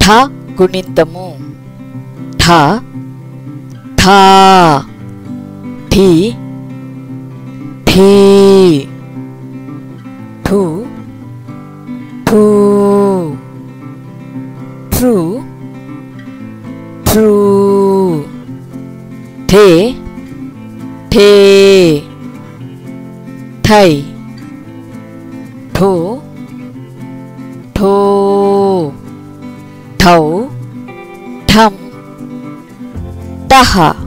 గుణింతము ఠ ఠ ఠి ఠీ ఠు ఠూ ఠృ ఠృ ఠే ఠే ఠై ఠో ఠో ఠౌ ఠం ఠః